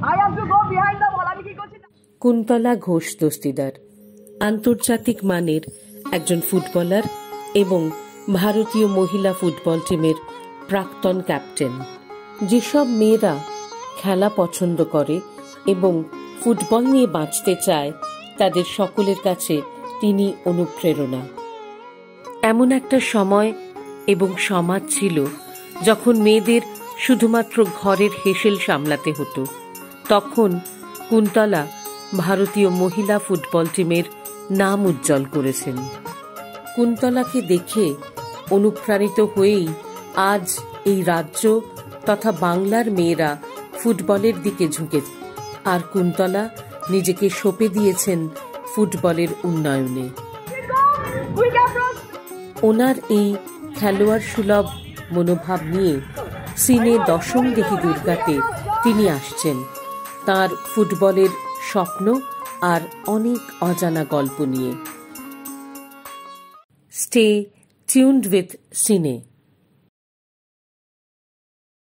কুন্তলা ঘোষ দস্তিদার আন্তর্জাতিক মানের একজন ফুটবলার এবং ভারতীয় মহিলা ফুটবল টিমের প্রাক্তন ক্যাপ্টেন। যেসব মেয়েরা খেলা পছন্দ করে এবং ফুটবল নিয়ে বাঁচতে চায় তাদের সকলের কাছে তিনি অনুপ্রেরণা। এমন একটা সময় এবং সমাজ ছিল যখন মেয়েদের শুধুমাত্র ঘরের হেসেল সামলাতে হতো। তখন কুন্তলা ভারতীয় মহিলা ফুটবল টিমের নাম উজ্জ্বল করেছেন। কুন্তলাকে দেখে অনুপ্রাণিত হয়েই আজ এই রাজ্য তথা বাংলার মেয়েরা ফুটবলের দিকে ঝুঁকেছে, আর কুন্তলা নিজেকে সঁপে দিয়েছেন ফুটবলের উন্নয়নে। ওনার এই খেলোয়াড় সুলভ মনোভাব নিয়ে চীনে দশমদেহি দুর্গাতে তিনি আসছেন তার ফুটবলের স্বপ্ন আর অনেক অজানা গল্প নিয়ে। Stay tuned with Ciinee.